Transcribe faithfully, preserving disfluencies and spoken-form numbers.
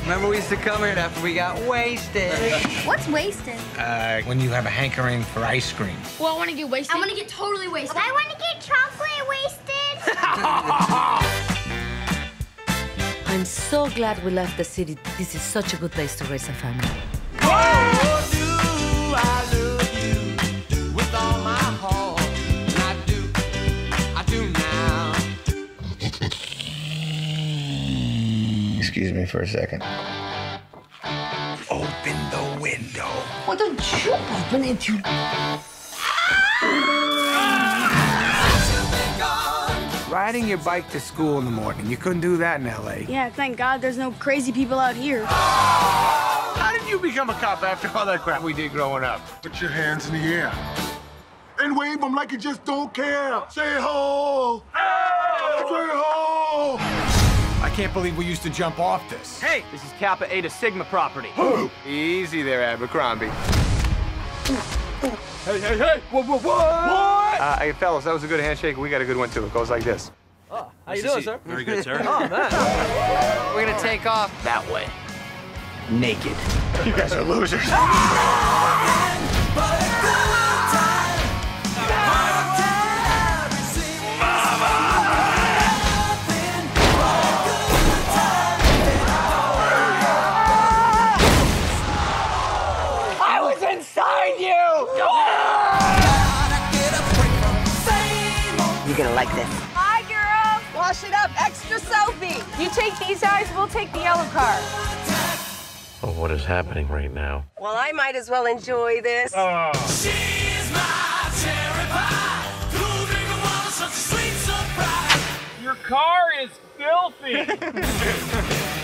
Remember we used to come here after we got wasted. What's wasted? Uh, when you have a hankering for ice cream. Well, I want to get wasted. I want to get totally wasted. I want to get chocolate wasted. I'm so glad we left the city. This is such a good place to raise a family. Oh, do I love you with all my heart? And I do, I do now. Excuse me for a second. Open the window. Why don't you open it, you... Riding your bike to school in the morning. You couldn't do that in L A. Yeah, thank God there's no crazy people out here. How did you become a cop after all that crap we did growing up? Put your hands in the air and wave them like you just don't care. Say ho! Hey! Say ho! I can't believe we used to jump off this. Hey, this is Kappa Eta Sigma property. Easy there, Abercrombie. Hey, hey, hey! What, what, what? Uh, hey, fellas, that was a good handshake. We got a good one, too. It goes like this. Oh, how you doing, sir? Very good, sir. Oh, man. We're gonna take off that way. Naked. You guys are losers. I was inside you! You're gonna like this. Hi, girls. Wash it up. Extra soapy. You take these eyes, we'll take the yellow car. Oh, what is happening right now? Well, I might as well enjoy this. Oh. She's my cherry pie. Cool drink of water, such a sweet surprise. Your car is filthy.